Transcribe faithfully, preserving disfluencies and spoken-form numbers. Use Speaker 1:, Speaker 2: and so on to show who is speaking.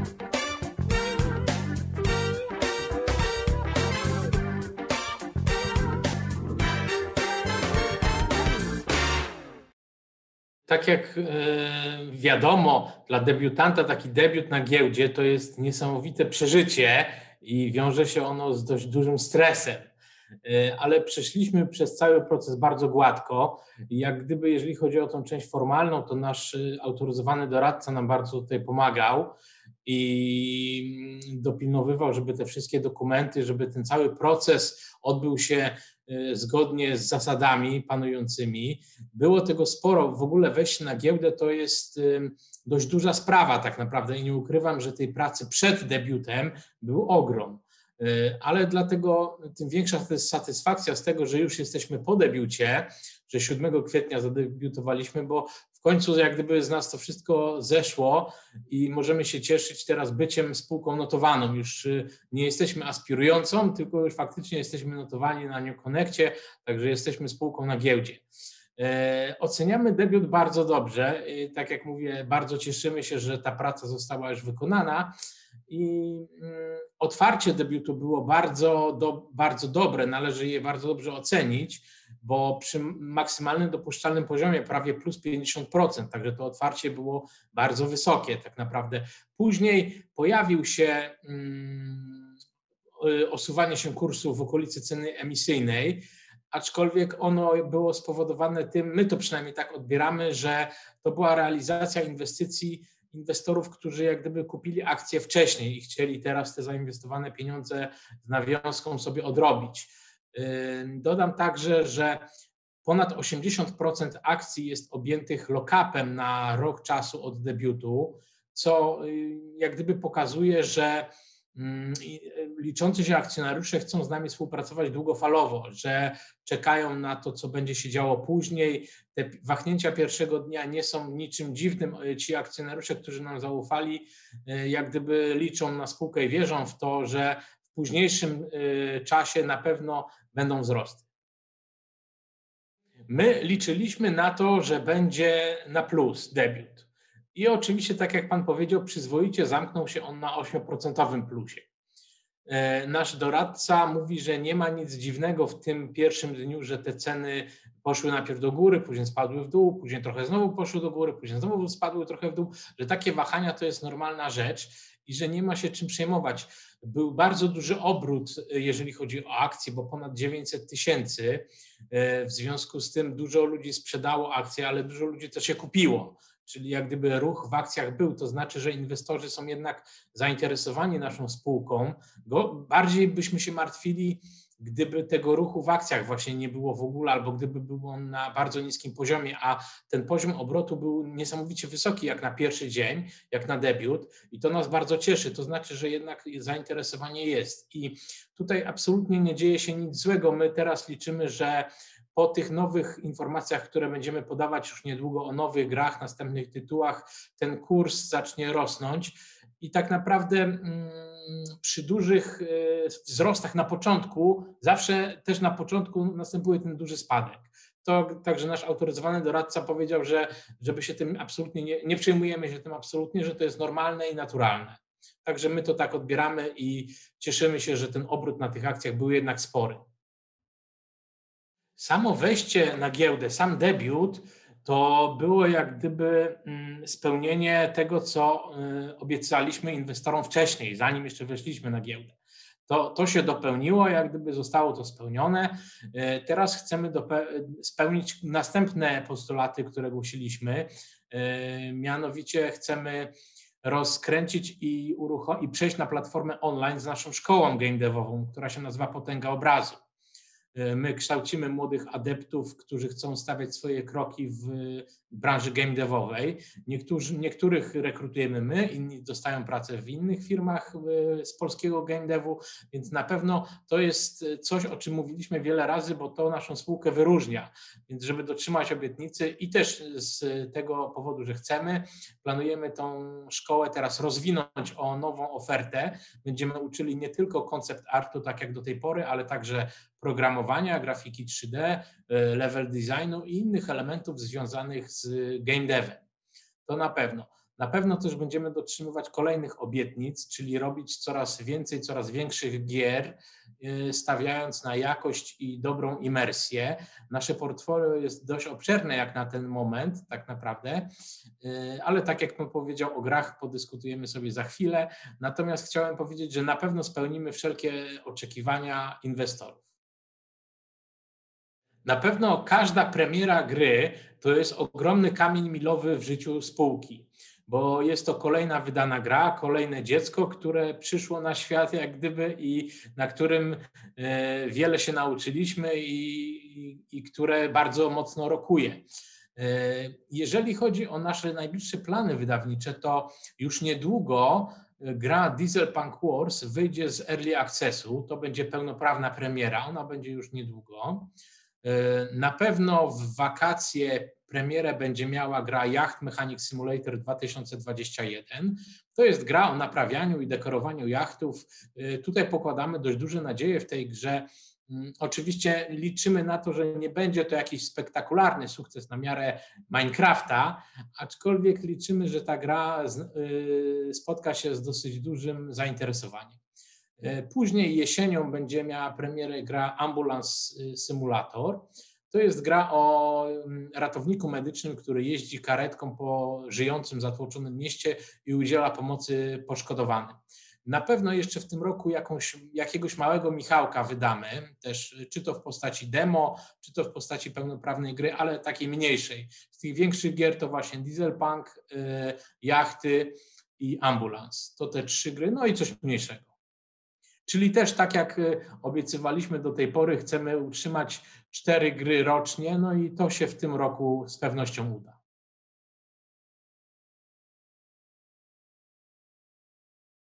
Speaker 1: Tak jak wiadomo, dla debiutanta taki debiut na giełdzie to jest niesamowite przeżycie i wiąże się ono z dość dużym stresem. Ale przeszliśmy przez cały proces bardzo gładko i jak gdyby, jeżeli chodzi o tą część formalną, to nasz autoryzowany doradca nam bardzo tutaj pomagał i dopilnowywał, żeby te wszystkie dokumenty, żeby ten cały proces odbył się zgodnie z zasadami panującymi. Było tego sporo. W ogóle wejście na giełdę to jest dość duża sprawa tak naprawdę i nie ukrywam, że tej pracy przed debiutem był ogrom. Ale dlatego tym większa to jest satysfakcja z tego, że już jesteśmy po debiucie, że siódmego kwietnia zadebiutowaliśmy, bo w końcu jak gdyby z nas to wszystko zeszło i możemy się cieszyć teraz byciem spółką notowaną. Już nie jesteśmy aspirującą, tylko już faktycznie jesteśmy notowani na New Connectie, także jesteśmy spółką na giełdzie. Oceniamy debiut bardzo dobrze. Tak jak mówię, bardzo cieszymy się, że ta praca została już wykonana i otwarcie debiutu było bardzo, do, bardzo dobre, należy je bardzo dobrze ocenić, bo przy maksymalnym dopuszczalnym poziomie prawie plus pięćdziesiąt procent, także to otwarcie było bardzo wysokie tak naprawdę. Później pojawił się um, osuwanie się kursu w okolicy ceny emisyjnej, aczkolwiek ono było spowodowane tym, my to przynajmniej tak odbieramy, że to była realizacja inwestycji inwestorów, którzy jak gdyby kupili akcje wcześniej i chcieli teraz te zainwestowane pieniądze z nawiązką sobie odrobić. Dodam także, że ponad osiemdziesiąt procent akcji jest objętych lock-upem na rok czasu od debiutu, co jak gdyby pokazuje, że liczący się akcjonariusze chcą z nami współpracować długofalowo, że czekają na to, co będzie się działo później. Te wahnięcia pierwszego dnia nie są niczym dziwnym. Ci akcjonariusze, którzy nam zaufali, jak gdyby liczą na spółkę i wierzą w to, że w późniejszym czasie na pewno będą wzrosty. My liczyliśmy na to, że będzie na plus debiut. I oczywiście, tak jak Pan powiedział, przyzwoicie zamknął się on na ośmioprocentowym plusie. Nasz doradca mówi, że nie ma nic dziwnego w tym pierwszym dniu, że te ceny poszły najpierw do góry, później spadły w dół, później trochę znowu poszły do góry, później znowu spadły trochę w dół, że takie wahania to jest normalna rzecz i że nie ma się czym przejmować. Był bardzo duży obrót, jeżeli chodzi o akcje, bo ponad dziewięćset tysięcy. W związku z tym dużo ludzi sprzedało akcje, ale dużo ludzi też się kupiło. Czyli jak gdyby ruch w akcjach był, to znaczy, że inwestorzy są jednak zainteresowani naszą spółką. Bardziej byśmy się martwili, gdyby tego ruchu w akcjach właśnie nie było w ogóle, albo gdyby był on na bardzo niskim poziomie, a ten poziom obrotu był niesamowicie wysoki jak na pierwszy dzień, jak na debiut i to nas bardzo cieszy. To znaczy, że jednak zainteresowanie jest i tutaj absolutnie nie dzieje się nic złego. My teraz liczymy, że po tych nowych informacjach, które będziemy podawać już niedługo o nowych grach, następnych tytułach, ten kurs zacznie rosnąć i tak naprawdę mm, przy dużych wzrostach na początku, zawsze też na początku następuje ten duży spadek. To także nasz autoryzowany doradca powiedział, że żeby się tym absolutnie nie, nie przejmujemy się tym absolutnie, że to jest normalne i naturalne. Także my to tak odbieramy i cieszymy się, że ten obrót na tych akcjach był jednak spory. Samo wejście na giełdę, sam debiut, to było jak gdyby spełnienie tego, co obiecaliśmy inwestorom wcześniej, zanim jeszcze weszliśmy na giełdę. To, to się dopełniło, jak gdyby zostało to spełnione. Teraz chcemy spełnić następne postulaty, które głosiliśmy, mianowicie chcemy rozkręcić i, uruchom- i przejść na platformę online z naszą szkołą game devową, która się nazywa Potęga Obrazu. My kształcimy młodych adeptów, którzy chcą stawiać swoje kroki w branży game devowej. Niektórzy, niektórych rekrutujemy my, inni dostają pracę w innych firmach z polskiego game devu, więc na pewno to jest coś, o czym mówiliśmy wiele razy, bo to naszą spółkę wyróżnia. Więc żeby dotrzymać obietnicy i też z tego powodu, że chcemy, planujemy tą szkołę teraz rozwinąć o nową ofertę. Będziemy uczyli nie tylko koncept artu, tak jak do tej pory, ale także programowania, grafiki trzy D, level designu i innych elementów związanych z game devem. To na pewno. Na pewno też będziemy dotrzymywać kolejnych obietnic, czyli robić coraz więcej, coraz większych gier, y, stawiając na jakość i dobrą imersję. Nasze portfolio jest dość obszerne jak na ten moment, tak naprawdę, y, ale tak jak pan powiedział, o grach podyskutujemy sobie za chwilę. Natomiast chciałem powiedzieć, że na pewno spełnimy wszelkie oczekiwania inwestorów. Na pewno każda premiera gry to jest ogromny kamień milowy w życiu spółki, bo jest to kolejna wydana gra, kolejne dziecko, które przyszło na świat jak gdyby i na którym e, wiele się nauczyliśmy i, i, i które bardzo mocno rokuje. E, Jeżeli chodzi o nasze najbliższe plany wydawnicze, to już niedługo gra Diesel Punk Wars wyjdzie z Early Accessu. To będzie pełnoprawna premiera, ona będzie już niedługo. Na pewno w wakacje premierę będzie miała gra Yacht Mechanic Simulator dwa tysiące dwadzieścia jeden. To jest gra o naprawianiu i dekorowaniu jachtów. Tutaj pokładamy dość duże nadzieje w tej grze. Oczywiście liczymy na to, że nie będzie to jakiś spektakularny sukces na miarę Minecrafta, aczkolwiek liczymy, że ta gra spotka się z dosyć dużym zainteresowaniem. Później jesienią będzie miała premierę gra Ambulance Simulator. To jest gra o ratowniku medycznym, który jeździ karetką po żyjącym, zatłoczonym mieście i udziela pomocy poszkodowanym. Na pewno jeszcze w tym roku jakąś, jakiegoś małego Michałka wydamy, też czy to w postaci demo, czy to w postaci pełnoprawnej gry, ale takiej mniejszej. Z tych większych gier to właśnie Dieselpunk, Jachty i Ambulance. To te trzy gry, no i coś mniejszego. Czyli też tak jak obiecywaliśmy do tej pory, chcemy utrzymać cztery gry rocznie, no i to się w tym roku z pewnością uda.